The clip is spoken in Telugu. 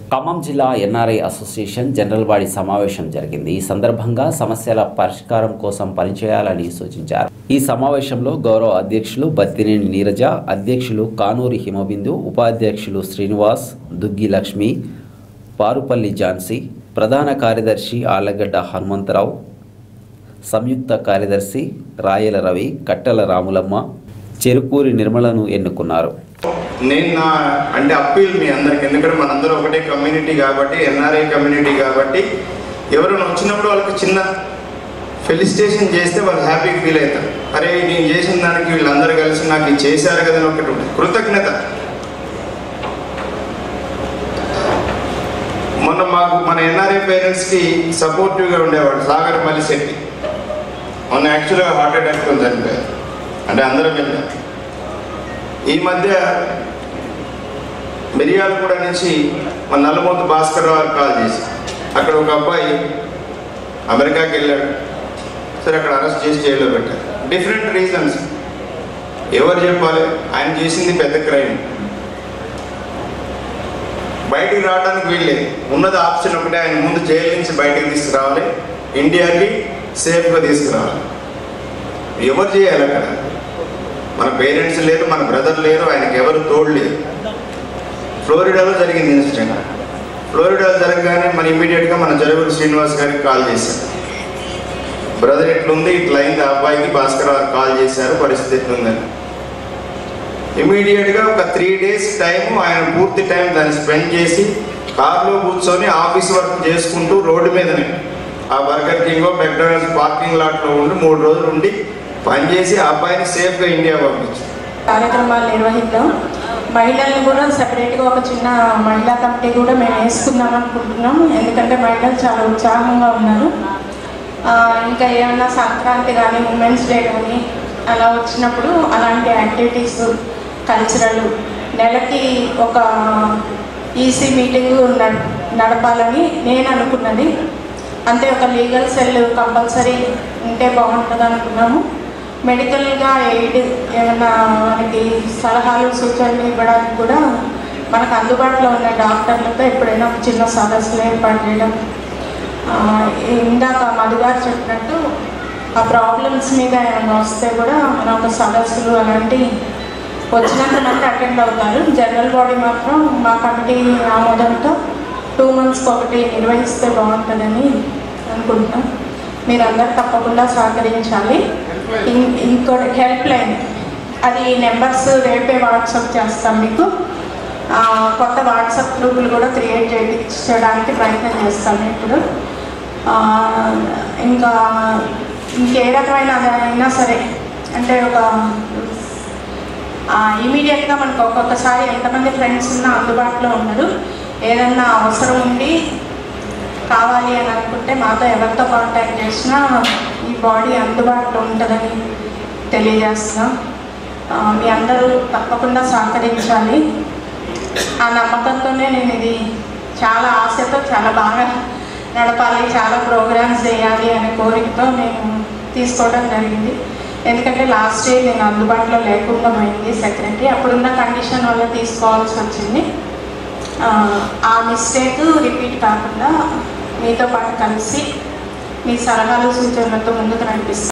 ఖమ్మం జిల్లా ఎన్ఆర్ఐ అసోసియేషన్ జనరల్ బాడీ సమావేశం జరిగింది. ఈ సందర్భంగా సమస్యల పరిష్కారం కోసం పనిచేయాలని సూచించారు. ఈ సమావేశంలో గౌరవ అధ్యక్షులు బత్తినేని నీరజ, అధ్యక్షులు కానూరి హిమబిందు, ఉపాధ్యక్షులు శ్రీనివాస్, దుగ్గి లక్ష్మి, పారుపల్లి ఝాన్సీ, ప్రధాన కార్యదర్శి ఆళ్లగడ్డ హనుమంతరావు, సంయుక్త కార్యదర్శి రాయల రవి, కట్టెల రాములమ్మ, చెరుకూరి నిర్మలను ఎన్నుకున్నారు. నేను అంటే అప్పీల్ మీ అందరికి, ఎందుకంటే మనందరూ ఒకటే కమ్యూనిటీ కాబట్టి, ఎన్ఆర్ఐ కమ్యూనిటీ కాబట్టి, ఎవరైనా వచ్చినప్పుడు వాళ్ళకి చిన్న ఫెలిసిటేషన్ చేస్తే వాళ్ళు హ్యాపీగా ఫీల్ అవుతారు. అరే నేను చేసిన దానికి వీళ్ళందరూ కలిసి నాకు ఇది చేశారు కదా అని ఒకటి కృతజ్ఞత. మొన్న మన ఎన్ఆర్ఐ పేరెంట్స్కి సపోర్టివ్గా ఉండేవాడు సాగర్ మల్లిశెట్టి. మొన్న యాక్చువల్గా హార్ట్ అటాక్తో చనిపోయారు, అంటే అందరం వెళ్ళాం. ఈ మధ్య మిర్యాలగూడ నుంచి మన నల్లమోతు భాస్కర్ రావు కాల్ చేసి, అక్కడ ఒక అబ్బాయి అమెరికాకి వెళ్ళాడు, సరే అక్కడ అరెస్ట్ చేసి జైల్లో పెట్టారు. Different reasons. ఎవరు చెప్పాలి? ఆయన చేసింది పెద్ద క్రైమ్, బయటికి రావడానికి వీల్లేదు. ఉన్నది ఆప్షన్ ఒకటే, ఆయన ముందు జైలు నుంచి బయటికి తీసుకురావాలి, ఇండియాకి సేఫ్గా తీసుకురావాలి. ఎవరు చేయాలి? అక్కడ మన పేరెంట్స్ లేరు, మన బ్రదర్ లేరు, ఆయనకి ఎవరు తోడు లేరు. ఫ్లోరిడాలో జరిగింది ఇన్సిడెంట్. ఫ్లోరిడాలో జరగగానే మన ఇమీడియట్గా మన జరుగురు శ్రీనివాస్ గారికి కాల్ చేశారు. బ్రదర్ ఎట్లుంది, ఇట్లా అయింది అబ్బాయికి, భాస్కర్ కాల్ చేశారు, పరిస్థితి ఎట్లుందని. ఇమీడియట్గా ఒక 3 days టైము, ఆయన పూర్తి టైం దాన్ని స్పెండ్ చేసి కార్లో కూర్చొని ఆఫీస్ వర్క్ చేసుకుంటూ రోడ్డు మీదనే ఆ బర్గర్ కింగ్, మెక్డానల్డ్స్ పార్కింగ్ లాట్లో ఉండి 3 రోజులు ఉండి పనిచేసి ఆ అబ్బాయిని సేఫ్గా ఇండియా పంపించారు. కార్యక్రమాలు నిర్వహిద్దాం. మహిళల్ని కూడా సపరేట్గా ఒక చిన్న మహిళా కమిటీ కూడా మేము వేసుకుందాం అనుకుంటున్నాం. ఎందుకంటే మహిళలు చాలా ఉత్సాహంగా ఉన్నారు. ఇంకా ఏమన్నా సంక్రాంతి కానీ, ఉమెన్స్ డే కానీ అలా వచ్చినప్పుడు అలాంటి యాక్టివిటీస్, కల్చరల్, నెలకి ఒక ఈసీ మీటింగ్ నడపాలని నేను అనుకున్నది. అంతే, ఒక లీగల్ సెల్ కంపల్సరీ ఉంటే బాగుంటుంది అనుకున్నాము. మెడికల్గా ఎయిడ్ ఏమైనా మనకి సలహాలు సూచనలు ఇవ్వడానికి కూడా మనకు అందుబాటులో ఉన్న డాక్టర్లతో ఎప్పుడైనా ఒక చిన్న సదస్సులు ఏర్పాటు చేయడం. ఇందాక మధుగారు చెప్పినట్టు ఆ ప్రాబ్లమ్స్ మీద ఏమైనా వస్తే కూడా మన ఒక సదస్సులు అలాంటి వచ్చినంత మంది అటెండ్ అవుతారు. జనరల్ బాడీ మాత్రం మా కమిటీ ఆమోదంతో 2 monthsకి ఒకటి నిర్వహిస్తే బాగుంటుందని అనుకుంటున్నాం. మీరందరూ తప్పకుండా సహకరించాలి. ఇంకోటి హెల్ప్ లైన్, అది నెంబర్స్ రేపే వాట్సాప్ చేస్తాం మీకు. కొత్త వాట్సాప్ గ్రూపులు కూడా క్రియేట్ చేయడానికి ప్రయత్నం చేస్తాం ఇప్పుడు. ఇంకా ఇంకే రకమైన అయినా సరే, అంటే ఒక ఇమీడియట్గా మనకు ఒక్కొక్కసారి ఎంతమంది ఫ్రెండ్స్ ఉన్నా అందుబాటులో ఉండరు. ఏదన్నా అవసరం ఉండి కావాలి అని అనుకుంటే మాతో ఎవరితో కాంటాక్ట్ చేసినా ఈ బాడీ అందుబాటులో ఉంటుందని తెలియజేస్తున్నాం. మీ అందరూ తప్పకుండా సహకరించాలి. ఆ నమ్మకంతోనే నేను ఇది చాలా ఆశతో, చాలా బాగా నడపాలి, చాలా ప్రోగ్రామ్స్ చేయాలి అనే కోరికతో నేను తీసుకోవడం జరిగింది. ఎందుకంటే లాస్ట్ ఇయర్ నేను అందుబాటులో లేకుండా పోయింది సెక్రటరీ, అప్పుడున్న కండిషన్ వల్ల తీసుకోవాల్సి వచ్చింది. ఆ మిస్టేక్ రిపీట్ కాకుండా మీతో పాటు కలిసి మీ సలహాలు సూచనలతో ముందుకు నడిపిస్తాను.